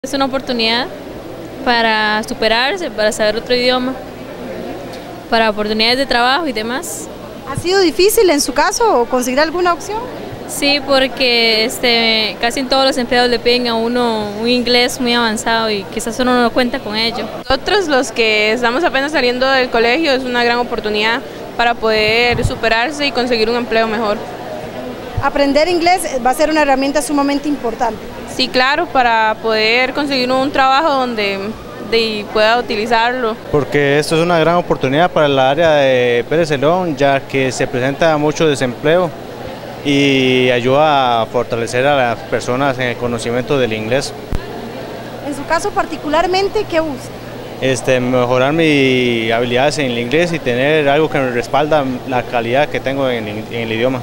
Es una oportunidad para superarse, para saber otro idioma, para oportunidades de trabajo y demás. ¿Ha sido difícil en su caso conseguir alguna opción? Sí, porque casi en todos los empleados le piden a uno un inglés muy avanzado y quizás uno no cuenta con ello. Nosotros, los que estamos apenas saliendo del colegio, es una gran oportunidad para poder superarse y conseguir un empleo mejor. Aprender inglés va a ser una herramienta sumamente importante. Sí, claro, para poder conseguir un trabajo donde pueda utilizarlo. Porque esto es una gran oportunidad para el área de Pérez Celedón, ya que se presenta mucho desempleo y ayuda a fortalecer a las personas en el conocimiento del inglés. En su caso particularmente, ¿qué busca? Mejorar mis habilidades en el inglés y tener algo que me respalda la calidad que tengo en el idioma.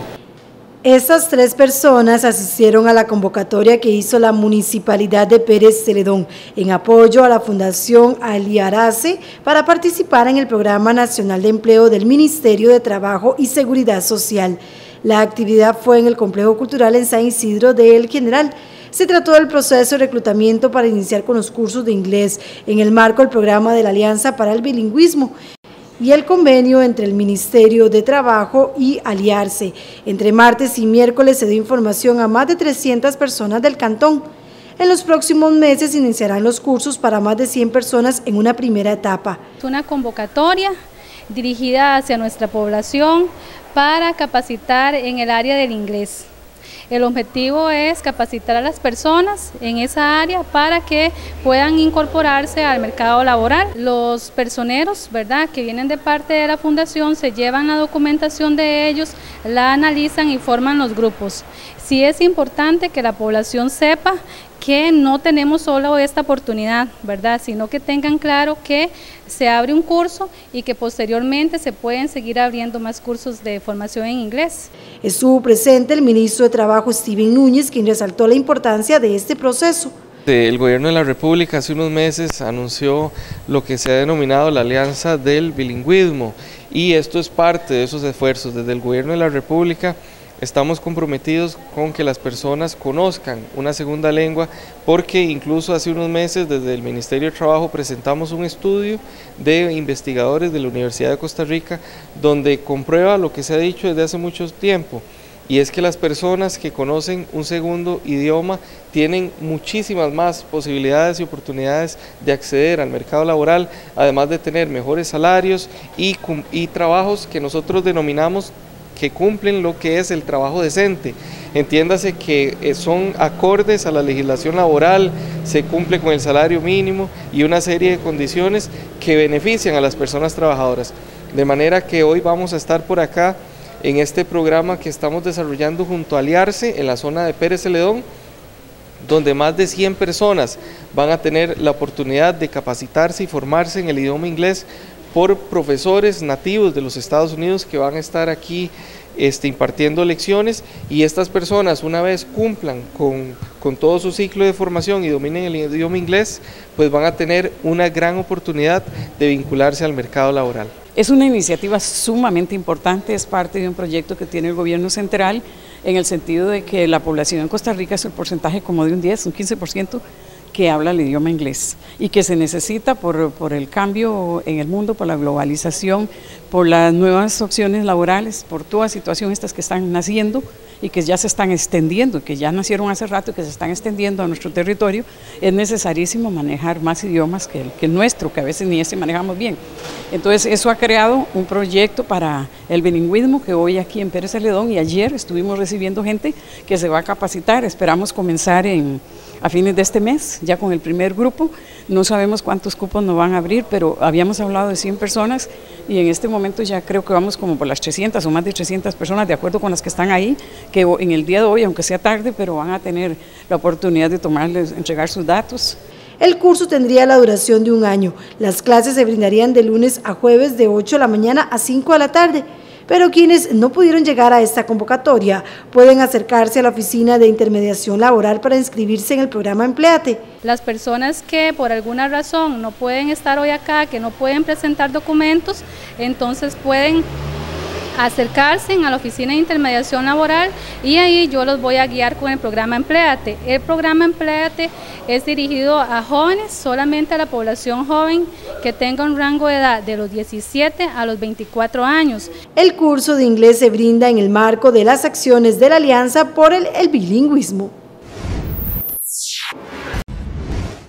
Estas 3 personas asistieron a la convocatoria que hizo la Municipalidad de Pérez Celedón en apoyo a la Fundación Aliarase para participar en el Programa Nacional de Empleo del Ministerio de Trabajo y Seguridad Social. La actividad fue en el Complejo Cultural en San Isidro de El General. Se trató del proceso de reclutamiento para iniciar con los cursos de inglés en el marco del programa de la Alianza para el Bilingüismo y el convenio entre el Ministerio de Trabajo y Aliarse. Entre martes y miércoles se dio información a más de 300 personas del cantón. En los próximos meses iniciarán los cursos para más de 100 personas en una primera etapa. Es una convocatoria dirigida hacia nuestra población para capacitar en el área del inglés. El objetivo es capacitar a las personas en esa área para que puedan incorporarse al mercado laboral. Los personeros, ¿verdad?, que vienen de parte de la fundación se llevan la documentación de ellos, la analizan y forman los grupos. Sí es importante que la población sepa que no tenemos solo esta oportunidad, ¿verdad?, sino que tengan claro que se abre un curso y que posteriormente se pueden seguir abriendo más cursos de formación en inglés. Estuvo presente el ministro de Trabajo, Steven Núñez, quien resaltó la importancia de este proceso. El gobierno de la República hace unos meses anunció lo que se ha denominado la Alianza del Bilingüismo y esto es parte de esos esfuerzos. Desde el gobierno de la República estamos comprometidos con que las personas conozcan una segunda lengua, porque incluso hace unos meses desde el Ministerio de Trabajo presentamos un estudio de investigadores de la Universidad de Costa Rica donde comprueba lo que se ha dicho desde hace mucho tiempo, y es que las personas que conocen un segundo idioma tienen muchísimas más posibilidades y oportunidades de acceder al mercado laboral, además de tener mejores salarios y trabajos que nosotros denominamos que cumplen lo que es el trabajo decente. Entiéndase que son acordes a la legislación laboral, se cumple con el salario mínimo y una serie de condiciones que benefician a las personas trabajadoras. De manera que hoy vamos a estar por acá en este programa que estamos desarrollando junto a Aliarse en la zona de Pérez Celedón, donde más de 100 personas van a tener la oportunidad de capacitarse y formarse en el idioma inglés por profesores nativos de los Estados Unidos que van a estar aquí impartiendo lecciones, y estas personas, una vez cumplan con todo su ciclo de formación y dominen el idioma inglés, pues van a tener una gran oportunidad de vincularse al mercado laboral. Es una iniciativa sumamente importante, es parte de un proyecto que tiene el gobierno central en el sentido de que la población en Costa Rica es el porcentaje como de un 15% que habla el idioma inglés y que se necesita por el cambio en el mundo, por la globalización, por las nuevas opciones laborales, por toda situación estas que están naciendo y que ya se están extendiendo, que ya nacieron hace rato y que se están extendiendo a nuestro territorio. Es necesarísimo manejar más idiomas que el nuestro, que a veces ni manejamos bien. Entonces eso ha creado un proyecto para el bilingüismo que hoy aquí en Pérez Celedón, y ayer estuvimos recibiendo gente que se va a capacitar. Esperamos comenzar a fines de este mes, ya con el primer grupo. No sabemos cuántos cupos nos van a abrir, pero habíamos hablado de 100 personas y en este momento ya creo que vamos como por las 300 o más de 300 personas, de acuerdo con las que están ahí, que en el día de hoy, aunque sea tarde, pero van a tener la oportunidad de entregar sus datos. El curso tendría la duración de 1 año. Las clases se brindarían de lunes a jueves de 8 de la mañana a 5 de la tarde. Pero quienes no pudieron llegar a esta convocatoria pueden acercarse a la Oficina de Intermediación Laboral para inscribirse en el programa Empléate. Las personas que por alguna razón no pueden estar hoy acá, que no pueden presentar documentos, entonces pueden acercarse a la oficina de intermediación laboral y ahí yo los voy a guiar con el programa Empléate. El programa Empléate es dirigido a jóvenes, solamente a la población joven que tenga un rango de edad de los 17 a los 24 años. El curso de inglés se brinda en el marco de las acciones de la Alianza por el bilingüismo.